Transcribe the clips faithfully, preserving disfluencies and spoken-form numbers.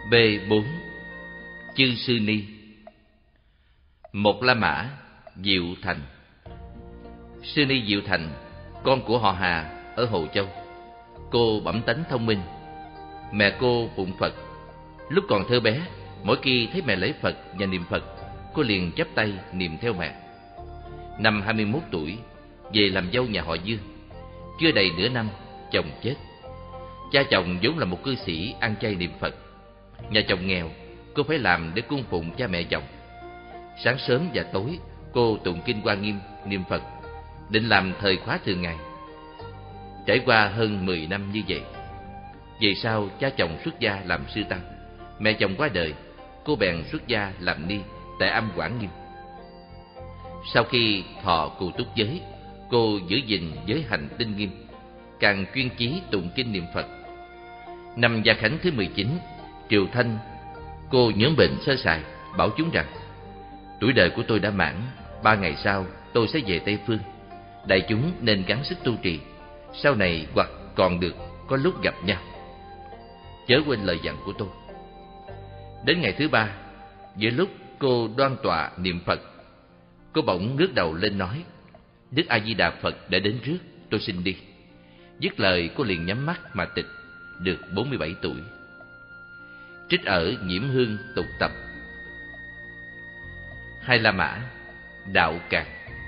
B bốn. Chư Sư Ni. Một La Mã, Diệu Thành. Sư Ni Diệu Thành, con của họ Hà ở Hồ Châu. Cô bẩm tánh thông minh. Mẹ cô phụng Phật. Lúc còn thơ bé, mỗi khi thấy mẹ lễ Phật và niệm Phật, cô liền chắp tay niệm theo mẹ. Năm hai mươi mốt tuổi, về làm dâu nhà họ Dương. Chưa đầy nửa năm, chồng chết. Cha chồng vốn là một cư sĩ ăn chay niệm Phật. Nhà chồng nghèo, cô phải làm để cung phụng cha mẹ chồng. Sáng sớm và tối, cô tụng kinh Hoa Nghiêm, niệm Phật, định làm thời khóa thường ngày. Trải qua hơn mười năm như vậy. Về sau, cha chồng xuất gia làm sư tăng, mẹ chồng qua đời, cô bèn xuất gia làm ni tại Am Quảng Nghiêm. Sau khi thọ cù túc giới, cô giữ gìn giới hành tinh nghiêm, càng chuyên chí tụng kinh niệm Phật. Năm Gia Khánh thứ mười chín, Triều Thanh, cô nhóm bệnh sơ sài, bảo chúng rằng: tuổi đời của tôi đã mãn, ba ngày sau tôi sẽ về Tây Phương. Đại chúng nên gắng sức tu trì, sau này hoặc còn được có lúc gặp nhau. Chớ quên lời dặn của tôi. Đến ngày thứ ba, giữa lúc cô đoan tọa niệm Phật, cô bỗng ngước đầu lên nói: Đức A Di Đà Phật đã đến trước, tôi xin đi. Dứt lời, cô liền nhắm mắt mà tịch, được bốn mươi bảy tuổi. Trích ở Nhiễm Hương Tục Tập. Hai La Mã, Đạo Càn.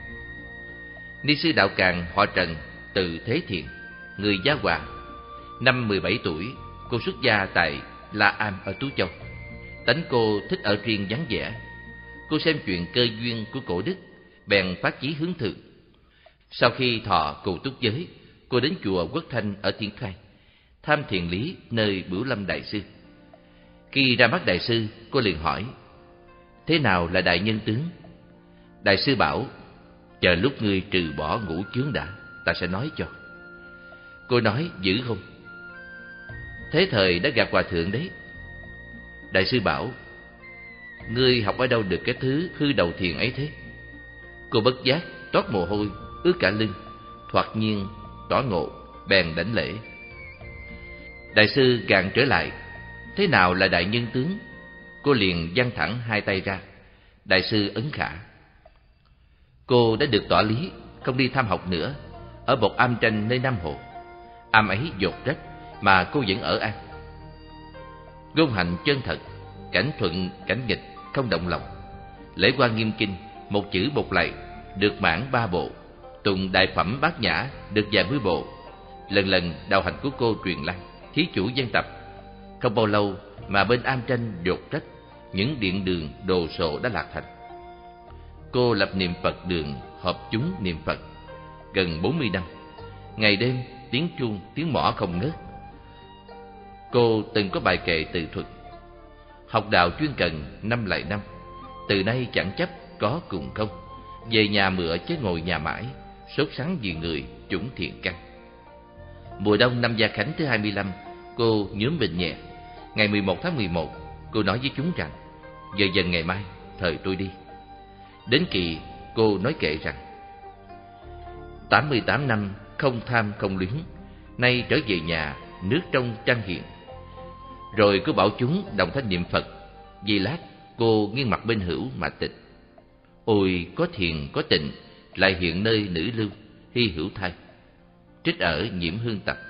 Ni sư Đạo Càn họ Trần, từ Thế Thiện, người Giá Hòa. Năm mười bảy tuổi, cô xuất gia tại La Am ở Tú Châu. Tánh cô thích ở riêng vắng vẻ. Cô xem chuyện cơ duyên của cổ đức, bèn phát chí hướng thượng. Sau khi thọ cù túc giới, cô đến chùa Quốc Thanh ở Tiên Khai, tham thiền lý nơi Bửu Lâm Đại Sư. Khi ra mắt Đại Sư, cô liền hỏi: thế nào là đại nhân tướng? Đại Sư bảo: chờ lúc ngươi trừ bỏ ngũ chướng đã, ta sẽ nói cho. Cô nói: dữ không? Thế thời đã gặp hòa thượng đấy. Đại Sư bảo: ngươi học ở đâu được cái thứ hư đầu thiền ấy thế? Cô bất giác toát mồ hôi, ướt cả lưng, thoạt nhiên tỏ ngộ, bèn đảnh lễ. Đại Sư gạn trở lại: thế nào là đại nhân tướng? Cô liền dang thẳng hai tay ra. Đại Sư ấn khả. Cô đã được tỏ lý, không đi tham học nữa, ở một am tranh nơi Nam Hồ. Am ấy dột rách mà cô vẫn ở an. Ngôn hạnh chân thật, cảnh thuận cảnh nghịch không động lòng. Lễ Hoa Nghiêm Kinh, một chữ một lạy, được mãn ba bộ. Tụng đại phẩm Bát Nhã, được vài mươi bộ. Lần lần đạo hạnh của cô truyền lan, thí chủ dân tập. Không bao lâu mà bên am tranh dột rách, những điện đường đồ sộ đã lạc thành. Cô lập niệm Phật đường, họp chúng niệm Phật gần bốn mươi năm. Ngày đêm tiếng chuông tiếng mõ không ngớt. Cô từng có bài kệ tự thuật: học đạo chuyên cần năm lại năm, từ nay chẳng chấp có cùng không. Về nhà mựa chứ ngồi nhà mãi, sốt sắng vì người chủng thiện căn. Mùa đông năm Gia Khánh thứ hai mươi lăm, cô nhuốm bệnh nhẹ. Ngày mười một tháng mười một, cô nói với chúng rằng: giờ dần ngày mai, thời tôi đi. Đến kỳ, cô nói kệ rằng: tám mươi tám năm không tham không luyến, nay trở về nhà, nước trong trang hiện. Rồi cô bảo chúng đồng thanh niệm Phật. Vì lát, cô nghiêng mặt bên hữu mà tịch. Ôi có thiền có tịnh, lại hiện nơi nữ lưu, hy hữu thai. Trích ở Nhiễm Hương Tập.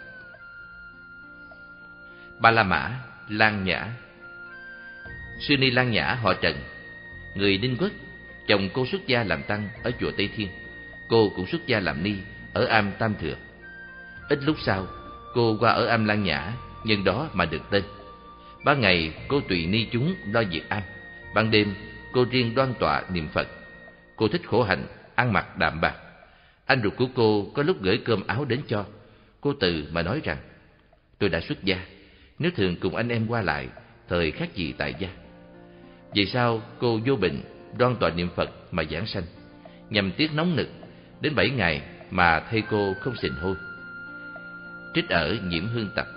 Ba La Mã, Lan Nhã. Sư Ni Lan Nhã họ Trần, người Ninh Quốc. Chồng cô xuất gia làm tăng ở chùa Tây Thiên. Cô cũng xuất gia làm ni ở am Tam Thừa. Ít lúc sau, cô qua ở am Lan Nhã, nhân đó mà được tên. Ban ngày cô tùy ni chúng lo việc am, ban đêm cô riêng đoan tọa niệm Phật. Cô thích khổ hạnh, ăn mặc đạm bạc. Anh ruột của cô có lúc gửi cơm áo đến cho. Cô từ mà nói rằng: tôi đã xuất gia, nếu thường cùng anh em qua lại, thời khác gì tại gia. Vì sao cô vô bệnh, đoan tọa niệm Phật mà giảng sanh. Nhằm tiết nóng nực, đến bảy ngày mà thầy cô không sình hôi. Trích ở Nhiễm Hương Tập.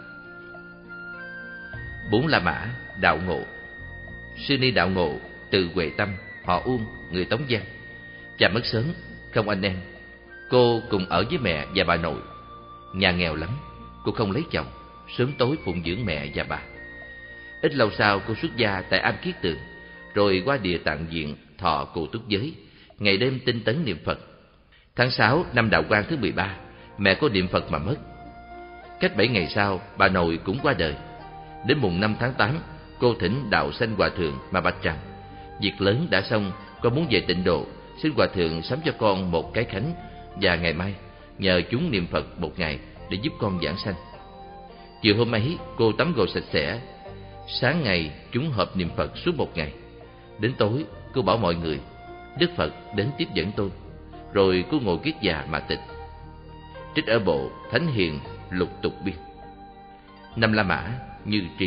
Bốn La Mã, Đạo Ngộ. Sư Ni Đạo Ngộ, từ Huệ Tâm, họ Uông, người Tống Giang. Cha mất sớm, không anh em. Cô cùng ở với mẹ và bà nội. Nhà nghèo lắm, cô không lấy chồng, sớm tối phụng dưỡng mẹ và bà. Ít lâu sau, cô xuất gia tại Am Kiết Tượng, rồi qua Địa Tạng Viện thọ cụ túc giới, ngày đêm tinh tấn niệm Phật. Tháng sáu năm Đạo Quang thứ mười ba, mẹ cô niệm Phật mà mất. Cách bảy ngày sau, bà nội cũng qua đời. Đến mùng năm tháng tám, cô thỉnh Đạo Sanh Hòa Thượng mà bạch rằng: việc lớn đã xong, con muốn về Tịnh Độ, xin Hòa Thượng sắm cho con một cái khánh, và ngày mai nhờ chúng niệm Phật một ngày để giúp con giảng sanh. Chiều hôm ấy, cô tắm gội sạch sẽ. Sáng ngày chúng họp niệm Phật suốt một ngày. Đến tối, cô bảo mọi người: Đức Phật đến tiếp dẫn tôi. Rồi cô ngồi kiết già mà tịch. Trích ở bộ Thánh Hiền Lục Tục Biên. Năm La Mã, Như Trí.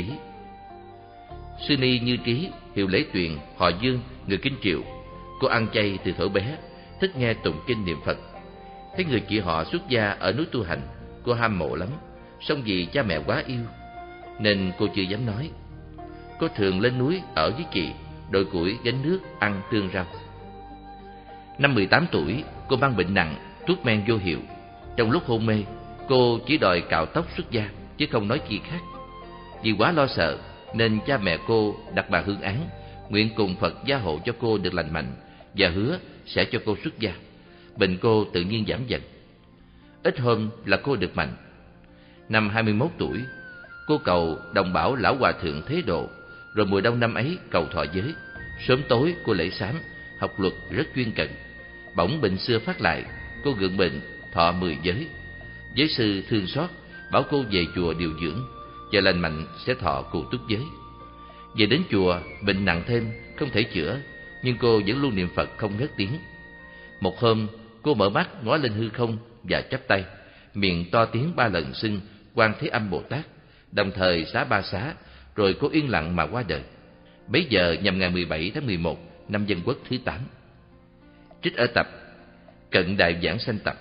Sư ni Như Trí, hiệu Lễ Tuyền, họ Dương, người Kinh Triệu. Cô ăn chay từ thuở bé, thích nghe tụng kinh niệm Phật. Thấy người chị họ xuất gia ở núi tu hành, cô ham mộ lắm. Song vì cha mẹ quá yêu nên cô chưa dám nói. Cô thường lên núi ở với chị, đội củi gánh nước, ăn tương rau. Năm mười tám tuổi, cô mang bệnh nặng, thuốc men vô hiệu. Trong lúc hôn mê, cô chỉ đòi cạo tóc xuất gia, chứ không nói chi khác. Vì quá lo sợ nên cha mẹ cô đặt bà hương án, nguyện cùng Phật gia hộ cho cô được lành mạnh, và hứa sẽ cho cô xuất gia. Bệnh cô tự nhiên giảm dần. Ít hôm là cô được mạnh. Năm hai mươi mốt tuổi, cô cầu đồng bảo lão hòa thượng thế độ. Rồi mùa đông năm ấy cầu thọ giới. Sớm tối cô lễ sám, học luật rất chuyên cận. Bỗng bệnh xưa phát lại, cô gượng bệnh, thọ mười giới. Giới sư thương xót, bảo cô về chùa điều dưỡng, chờ lành mạnh sẽ thọ cụ túc giới. Về đến chùa, bệnh nặng thêm, không thể chữa, nhưng cô vẫn luôn niệm Phật không ngớt tiếng. Một hôm, cô mở mắt ngó lên hư không và chắp tay, miệng to tiếng ba lần xưng Quan Thế Âm Bồ Tát, đồng thời xá ba xá, rồi cô yên lặng mà qua đời. Bấy giờ nhằm ngày mười bảy tháng mười một năm Dân Quốc thứ tám. Trích ở tập Cận Đại Giảng Sanh Tập.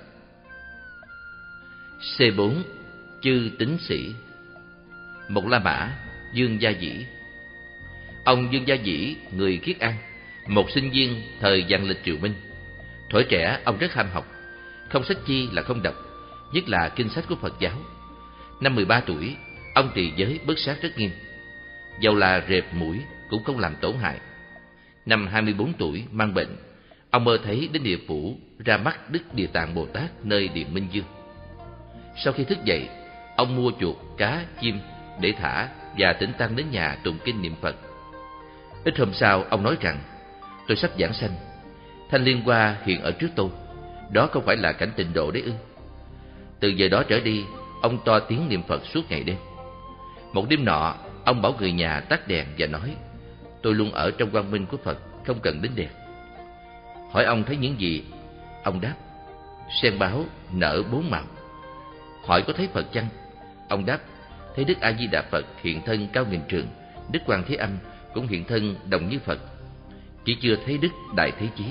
C bốn. Chư Tín Sĩ. Một La Mã, Dương Gia Dĩ. Ông Dương Gia Dĩ, người Khiết An, một sinh viên thời Vạn Lịch Triều Minh. Thuở trẻ ông rất ham học, không sách chi là không đọc, nhất là kinh sách của Phật giáo. Năm mười ba tuổi, ông trì giới bớt sát rất nghiêm, dầu là rệp mũi cũng không làm tổn hại. Năm hai mươi bốn tuổi mang bệnh, ông mơ thấy đến địa phủ ra mắt Đức Địa Tạng Bồ Tát nơi Điện Minh Dương. Sau khi thức dậy, ông mua chuột, cá, chim để thả và thỉnh tăng đến nhà tụng kinh niệm Phật. Ít hôm sau, ông nói rằng: tôi sắp giảng sanh, Thanh Liên Hoa hiện ở trước tôi, đó không phải là cảnh Tịnh Độ đấy ư? Từ giờ đó trở đi, ông to tiếng niệm Phật suốt ngày đêm. Một đêm nọ, ông bảo người nhà tắt đèn và nói: tôi luôn ở trong quang minh của Phật, không cần đến đèn. Hỏi ông thấy những gì? Ông đáp: sen báo nở bốn màu. Hỏi có thấy Phật chăng? Ông đáp: thấy Đức A Di Đà Phật hiện thân cao nghìn trượng, Đức Quan Thế Âm cũng hiện thân đồng như Phật, chỉ chưa thấy Đức Đại Thế Chí.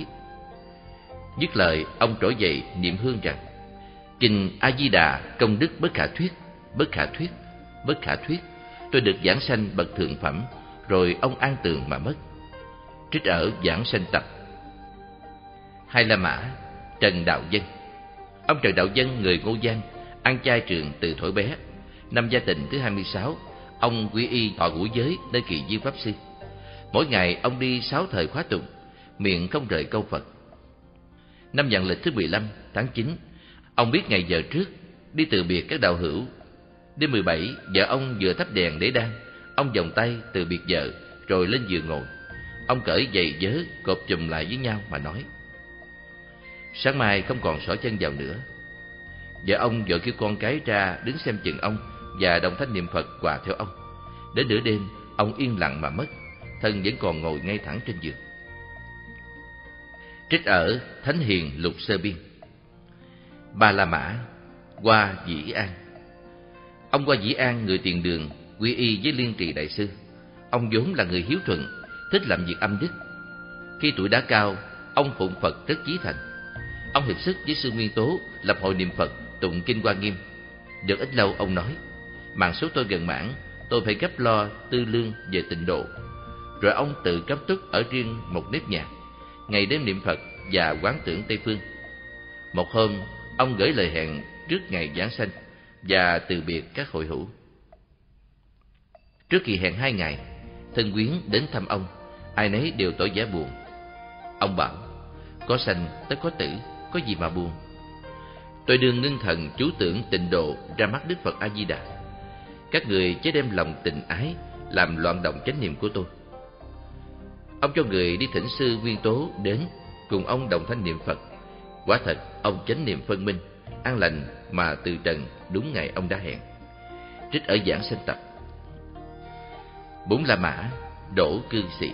Dứt lời, ông trỗi dậy niệm hương rằng: kinh A Di Đà công đức bất khả thuyết, bất khả thuyết, bất khả thuyết, tôi được giảng sanh bậc thượng phẩm. Rồi ông an tường mà mất. Trích ở Giảng Sanh Tập. Hai La Mã, Trần Đạo Dân. Ông Trần Đạo Dân, người Ngô Giang, ăn chay trường từ thuở bé. Năm Gia Tịnh thứ hai mươi sáu, ông quy y thọ ngũ giới nơi Kỳ Diên Pháp Sư. Mỗi ngày ông đi sáu thời khóa tụng, miệng không rời câu Phật. Năm Vạn Lịch thứ mười lăm tháng chín, ông biết ngày giờ trước đi từ biệt các đạo hữu. Đêm mười bảy, vợ ông vừa thắp đèn để đan, ông vòng tay từ biệt vợ rồi lên giường ngồi. Ông cởi giày vớ cột chùm lại với nhau mà nói: sáng mai không còn xỏ chân vào nữa. Vợ ông vội kêu con cái ra đứng xem chừng ông và đồng thanh niệm Phật hòa theo ông. Đến nửa đêm, ông yên lặng mà mất, thân vẫn còn ngồi ngay thẳng trên giường. Trích ở Thánh Hiền Lục Sơ Biên. Ba La Mã, Hoa Dĩ An. Ông Hoa Dĩ An, người Tiền Đường, quy y với Liên Trì Đại Sư. Ông vốn là người hiếu thuận, thích làm việc âm đức. Khi tuổi đã cao, ông phụng Phật rất chí thành. Ông hiệp sức với sư Nguyên Tố lập hội niệm Phật, tụng kinh Hoa Nghiêm. Được ít lâu, ông nói: mạng số tôi gần mãn, tôi phải gấp lo tư lương về Tịnh Độ. Rồi ông tự cắm túc ở riêng một nếp nhà, ngày đêm niệm Phật và quán tưởng Tây Phương. Một hôm, ông gửi lời hẹn trước ngày giảng sanh và từ biệt các hội hữu. Trước kỳ hẹn hai ngày, thân quyến đến thăm ông, ai nấy đều tỏ vẻ buồn. Ông bảo, có sanh tất có tử, có gì mà buồn. Tôi đương ngưng thần chú tưởng tịnh độ ra mắt Đức Phật A Di Đà. Các người chớ đem lòng tình ái làm loạn động chánh niệm của tôi. Ông cho người đi thỉnh sư Nguyên Tố đến cùng ông đồng thanh niệm Phật. Quả thật ông chánh niệm phân minh, an lành mà từ trần đúng ngày ông đã hẹn. Trích ở Giảng Sanh Tập. Bốn La Mã, Đỗ Cư Sĩ.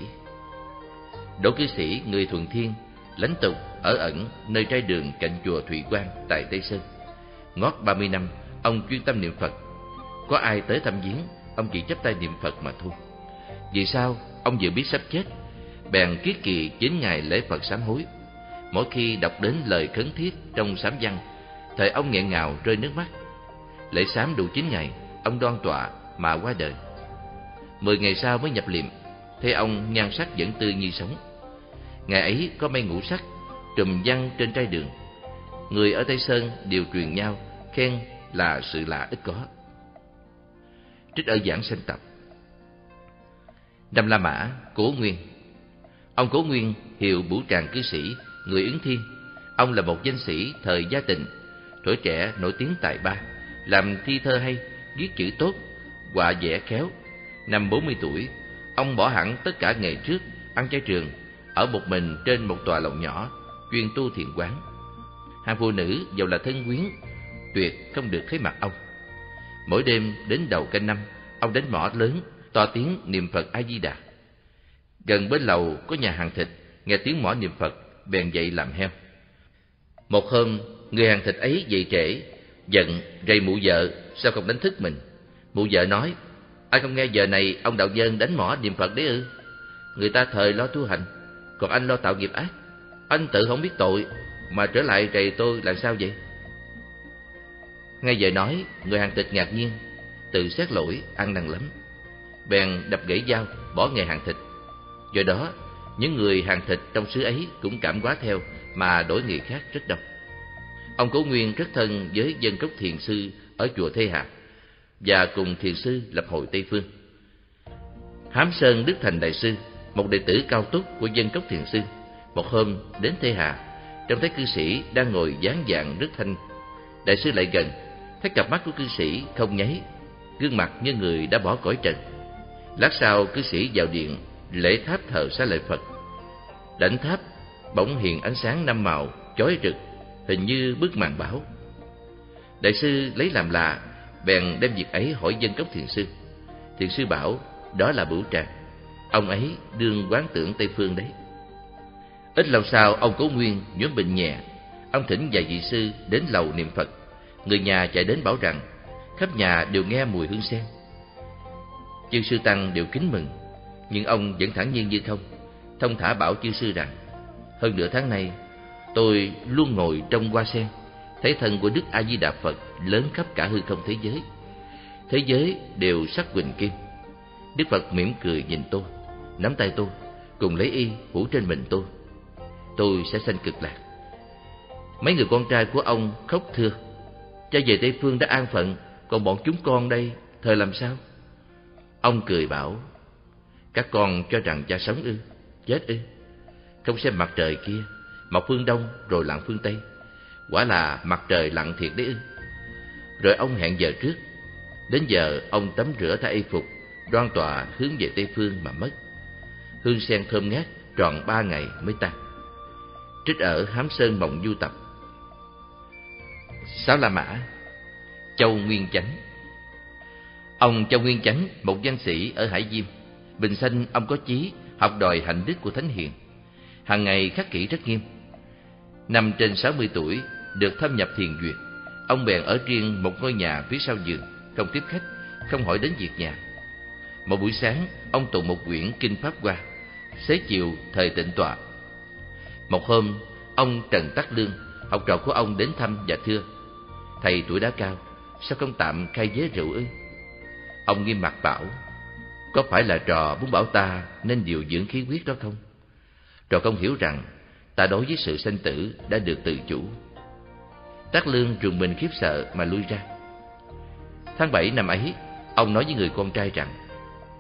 Đỗ Cư Sĩ người Thuận Thiên, lãnh tục ở ẩn nơi trai đường cạnh chùa Thụy Quan tại Tây Sơn. Ngót ba mươi năm, ông chuyên tâm niệm Phật. Có ai tới thăm viếng, ông chỉ chắp tay niệm Phật mà thôi. Vì sao? Ông vừa biết sắp chết, bèn kiết kỳ chín ngày lễ Phật sám hối. Mỗi khi đọc đến lời khấn thiết trong sám văn, thời ông nghẹn ngào rơi nước mắt. Lễ sám đủ chín ngày, ông đoan tọa mà qua đời. Mười ngày sau mới nhập liệm, thấy ông nhan sắc vẫn tươi như sống. Ngày ấy có mây ngũ sắc trùm văng trên trai đường. Người ở Tây Sơn đều truyền nhau khen là sự lạ ít có. Trích ở Giảng Sanh Tập. Năm La Mã, Cố Nguyên. Ông Cố Nguyên hiệu Bửu Tràng Cư Sĩ, người Ứng Thiên. Ông là một danh sĩ thời Gia Tịnh, tuổi trẻ nổi tiếng tài ba, làm thi thơ hay, viết chữ tốt, họa vẽ khéo. Năm bốn mươi tuổi, ông bỏ hẳn tất cả nghề trước, ăn chay trường, ở một mình trên một tòa lầu nhỏ, chuyên tu thiền quán. Hàng phụ nữ dầu là thân quyến, tuyệt không được thấy mặt ông. Mỗi đêm đến đầu canh năm, ông đến mõ lớn, to tiếng niệm Phật A Di Đà. Gần bên lầu có nhà hàng thịt, nghe tiếng mõ niệm Phật, bèn dậy làm heo. Một hôm, người hàng thịt ấy dậy trễ, giận rầy mụ vợ sao không đánh thức mình. Mụ vợ nói, ai không nghe giờ này ông đạo nhân đánh mõ niệm Phật đấy ư? Người ta thời lo tu hành, còn anh lo tạo nghiệp ác. Anh tự không biết tội mà trở lại rầy tôi làm sao vậy? Nghe vợ nói, người hàng thịt ngạc nhiên, tự xét lỗi, ăn năn lắm, bèn đập gãy dao, bỏ nghề hàng thịt. Do đó, những người hàng thịt trong xứ ấy cũng cảm hóa theo mà đổi nghề khác rất đông. Ông Cố Nguyên rất thân với Dân Cốc Thiền Sư ở chùa Thê Hà và cùng thiền sư lập hội Tây Phương. Hám Sơn Đức Thành Đại Sư, một đệ tử cao túc của Dân Cốc Thiền Sư, một hôm đến Thê Hà, trông thấy cư sĩ đang ngồi dáng dạng rất thanh. Đại sư lại gần, thấy cặp mắt của cư sĩ không nháy, gương mặt như người đã bỏ cõi trần. Lát sau, cư sĩ vào điện lễ tháp thờ xá lợi Phật. Đảnh tháp bỗng hiện ánh sáng năm màu chói rực, hình như bức màn bão. Đại sư lấy làm lạ, bèn đem việc ấy hỏi Dân Cốc Thiền Sư. Thiền sư bảo đó là Bửu Tràng, ông ấy đương quán tưởng Tây Phương đấy. Ít lâu sau, ông Cố Nguyên nhuốm bệnh nhẹ. Ông thỉnh vài vị sư đến lầu niệm Phật. Người nhà chạy đến bảo rằng khắp nhà đều nghe mùi hương sen. Chư sư tăng đều kính mừng, nhưng ông vẫn thản nhiên như không, thông thả bảo chư sư rằng: hơn nửa tháng nay tôi luôn ngồi trong hoa sen, thấy thân của Đức A Di Đà Phật lớn khắp cả hư không thế giới. Thế giới đều sắc quỳnh kim. Đức Phật mỉm cười nhìn tôi, nắm tay tôi, cùng lấy y phủ trên mình tôi. Tôi sẽ sanh cực lạc. Mấy người con trai của ông khóc thưa: cha về Tây Phương đã an phận, còn bọn chúng con đây thời làm sao? Ông cười bảo: các con cho rằng cha sống ư, chết ư? Không xem mặt trời kia, mọc phương Đông rồi lặn phương Tây, quả là mặt trời lặn thiệt đấy ư? Rồi ông hẹn giờ trước. Đến giờ ông tắm rửa thay y phục, đoan tọa hướng về Tây Phương mà mất. Hương sen thơm ngát tròn ba ngày mới tan. Trích ở Hám Sơn Mộng Du Tập. Sáu La Mã, Châu Nguyên Chánh. Ông Châu Nguyên Chánh, một văn sĩ ở Hải Diêm. Bình sanh ông có chí học đòi hạnh đức của thánh hiền, hàng ngày khắc kỷ rất nghiêm. Năm trên sáu mươi tuổi, được thâm nhập thiền duyệt, ông bèn ở riêng một ngôi nhà phía sau giường, không tiếp khách, không hỏi đến việc nhà. Một buổi sáng, ông tụng một quyển kinh Pháp Hoa, xế chiều thời tịnh tọa. Một hôm, ông Trần Tắc Lương, học trò của ông đến thăm và thưa: thầy tuổi đã cao, sao không tạm khai giới rượu ư? Ông nghiêm mặt bảo: có phải là trò muốn bảo ta nên điều dưỡng khí huyết đó không? Trò không hiểu rằng ta đối với sự sanh tử đã được tự chủ. Tắc Lương rùng mình khiếp sợ mà lui ra. Tháng bảy năm ấy, ông nói với người con trai rằng: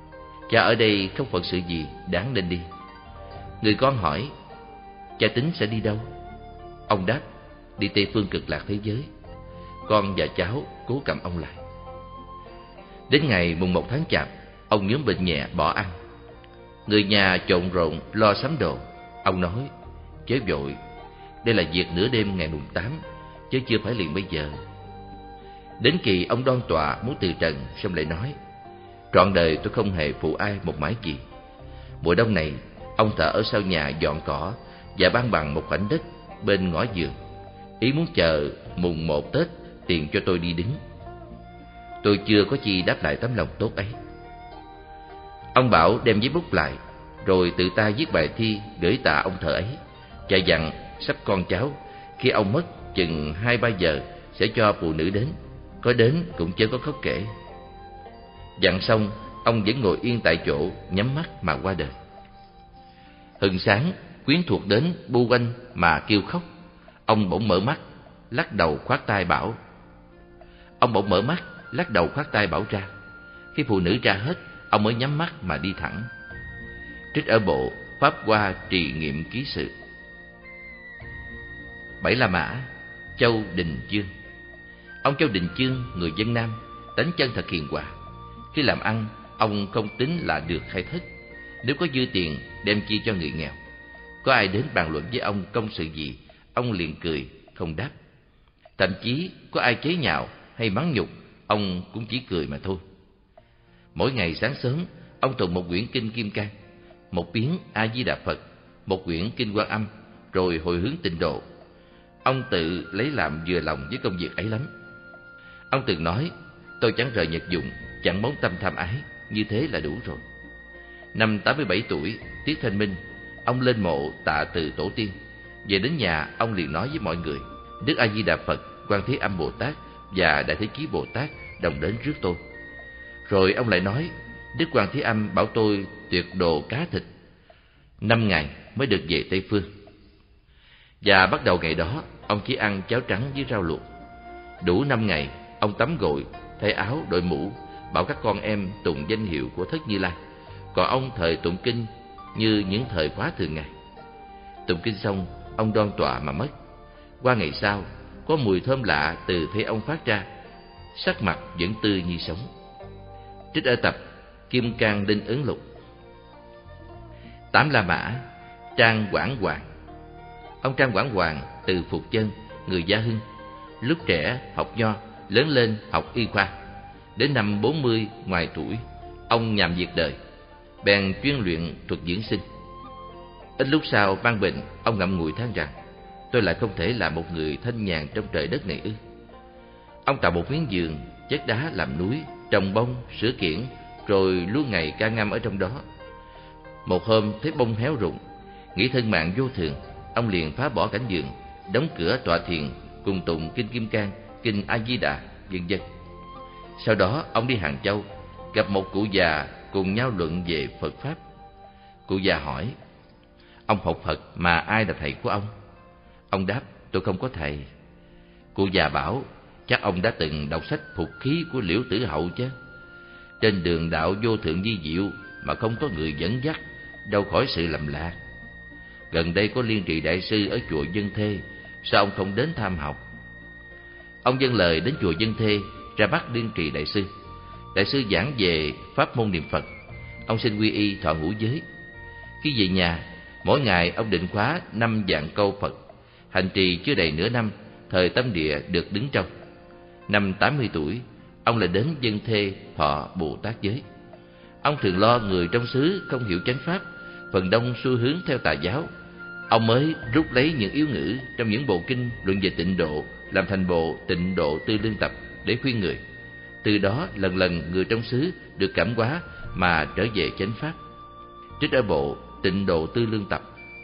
Cha ở đây không phận sự gì đáng nên đi. Người con hỏi: Cha tính sẽ đi đâu? Ông đáp: Đi Tây Phương cực lạc thế giới. Con và cháu cố cầm ông lại. Đến ngày mùng một tháng Chạp, ông nhóm bệnh nhẹ bỏ ăn. Người nhà trộn rộn lo sắm đồ. Ông nói: Chớ vội, đây là việc nửa đêm ngày mùng tám, chứ chưa phải liền bây giờ. Đến kỳ ông đoan tọa muốn từ trần, xong lại nói: Trọn đời tôi không hề phụ ai một mái gì. Mùa đông này, ông thợ ở sau nhà dọn cỏ và ban bằng một khoảnh đất bên ngõ vườn, ý muốn chờ mùng một Tết tiền cho tôi đi đứng. Tôi chưa có chi đáp lại tấm lòng tốt ấy. Ông bảo đem giấy bút lại, rồi tự tay viết bài thi gửi tạ ông thợ ấy, và dặn sắp con cháu khi ông mất chừng hai ba giờ sẽ cho phụ nữ đến, có đến cũng chớ có khóc kể. Dặn xong, ông vẫn ngồi yên tại chỗ, nhắm mắt mà qua đời. Hừng sáng, quyến thuộc đến bu quanh mà kêu khóc. Ông bỗng mở mắt, lắc đầu khoát tay bảo. Ông bỗng mở mắt, lắc đầu khoát tay bảo ra. Khi phụ nữ ra hết, ông mới nhắm mắt mà đi thẳng. Trích ở bộ Pháp Hoa Trì Nghiệm Ký Sự. Bảy La Mã, Châu Đình Chương. Ông Châu Đình Chương, người dân Nam, tánh chân thật hiền hòa. Khi làm ăn, ông không tính là được hay thất. Nếu có dư tiền, đem chia cho người nghèo. Có ai đến bàn luận với ông công sự gì, ông liền cười, không đáp. Thậm chí có ai chế nhạo hay mắng nhục, ông cũng chỉ cười mà thôi. Mỗi ngày sáng sớm, ông tụng một quyển kinh Kim Cang, một biến A Di Đà Phật, một quyển kinh Quan Âm, rồi hồi hướng tịnh độ. Ông tự lấy làm vừa lòng với công việc ấy lắm. Ông từng nói: Tôi chẳng rời nhật dụng, chẳng món tâm tham ái, như thế là đủ rồi. Năm tám mươi bảy tuổi, tiết Thanh Minh, ông lên mộ tạ từ tổ tiên. Về đến nhà, ông liền nói với mọi người: Đức A Di Đà Phật, Quan Thế Âm Bồ Tát và Đại Thế Chí Bồ Tát đồng đến rước tôi. Rồi ông lại nói: Đức Quan Thế Âm bảo tôi tuyệt đồ cá thịt, năm ngày mới được về Tây Phương. Và bắt đầu ngày đó, ông chỉ ăn cháo trắng với rau luộc. Đủ năm ngày, ông tắm gội, thay áo, đội mũ, bảo các con em tụng danh hiệu của Thất Như Lai. Còn ông thời tụng kinh như những thời khóa thường ngày. Tụng kinh xong, ông đoan tọa mà mất. Qua ngày sau, có mùi thơm lạ từ thể ông phát ra, sắc mặt vẫn tươi như sống. Trích ở tập Kim Cang Đinh Ấn Lục. Tám La Mã, Trang Quảng Hoàng. Ông Trang Quảng Hoàng từ Phục Chân, người Gia Hưng. Lúc trẻ học nho, lớn lên học y khoa. Đến năm bốn mươi ngoài tuổi, ông nhàm việc đời, bèn chuyên luyện thuật dưỡng sinh. Ít lúc sau mang bệnh, ông ngậm ngùi than rằng: Tôi lại không thể là một người thanh nhàn trong trời đất này ư. Ông tạo một miếng giường, chất đá làm núi, trồng bông, sửa kiển, rồi luôn ngày ca ngâm ở trong đó. Một hôm thấy bông héo rụng, nghĩ thân mạng vô thường, ông liền phá bỏ cảnh giường, đóng cửa tọa thiền, cùng tụng kinh Kim Cang, kinh A Di Đà, vân vân. Sau đó ông đi Hàng Châu, gặp một cụ già cùng nhau luận về Phật pháp. Cụ già hỏi: Ông học Phật mà ai là thầy của ông? Ông đáp: Tôi không có thầy. Cụ già bảo: Chắc ông đã từng đọc sách Phục Khí của Liễu Tử Hậu chứ. Trên đường đạo vô thượng vi diệu mà không có người dẫn dắt, đâu khỏi sự lầm lạc. Gần đây có Liên Trì Đại Sư ở chùa Dân Thê, sao ông không đến tham học? Ông dâng lời đến chùa Dân Thê, ra bắt Liên Trì Đại Sư. Đại sư giảng về pháp môn niệm Phật. Ông xin quy y thọ ngũ giới. Khi về nhà, mỗi ngày ông định khóa năm vạn câu Phật, hành trì chưa đầy nửa năm, thời tâm địa được đứng trong. Năm tám mươi tuổi, ông lại đến Dân Thê thọ Bồ Tát giới. Ông thường lo người trong xứ không hiểu chánh pháp, phần đông xu hướng theo tà giáo. Ông mới rút lấy những yếu ngữ trong những bộ kinh luận về tịnh độ, làm thành bộ Tịnh Độ Tư Lương Tập để khuyên người. Từ đó lần lần người trong xứ được cảm hóa mà trở về chánh pháp. Trích ở bộ Tịnh Độ Tư Lương Tập.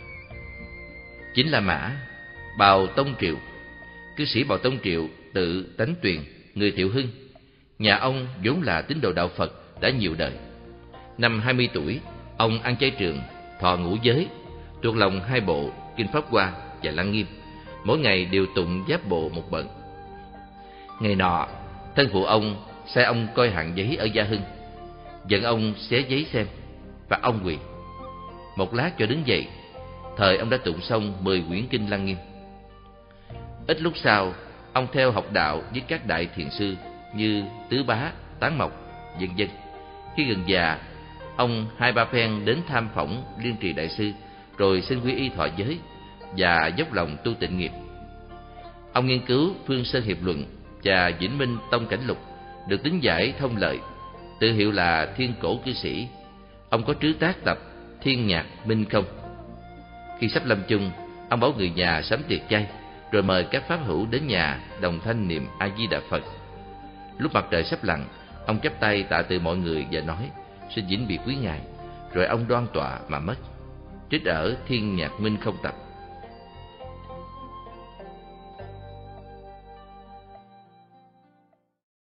Chính La Mã, Bào Tông Triệu. Cư sĩ Bào Tông Triệu tự Tánh Tuyền, người Thiệu Hưng. Nhà ông vốn là tín đồ đạo Phật đã nhiều đời. Năm hai mươi tuổi, ông ăn chay trường, thọ ngũ giới, thuộc lòng hai bộ kinh Pháp Hoa và Lăng Nghiêm, mỗi ngày đều tụng giáp bộ một bận. Ngày nọ, thân phụ ông sai ông coi hạng giấy ở Gia Hưng. Dẫn ông xé giấy xem, và ông quỳ. Một lát cho đứng dậy, thời ông đã tụng xong mười quyển kinh Lăng Nghiêm. Ít lúc sau, ông theo học đạo với các đại thiền sư như Tứ Bá, Tán Mộc, vân vân. Khi gần già, ông hai ba phen đến tham phỏng Liên Trì đại sư, rồi xin quy y thọ giới và dốc lòng tu tịnh nghiệp. Ông nghiên cứu Phương Sơn Hiệp Luận và Vĩnh Minh Tông Cảnh Lục, được tín giải thông lợi, tự hiệu là Thiên Cổ Cư Sĩ. Ông có trứ tác tập Thiên Nhạc Minh Không. Khi sắp lâm chung, ông bảo người nhà sắm tiệc chay, rồi mời các pháp hữu đến nhà đồng thanh niệm A Di Đà Phật. Lúc mặt trời sắp lặn, ông chắp tay tạ từ mọi người và nói: xin vĩnh biệt quý ngài. Rồi ông đoan tọa mà mất. Trích ở Thiên Nhạc Minh Không tập.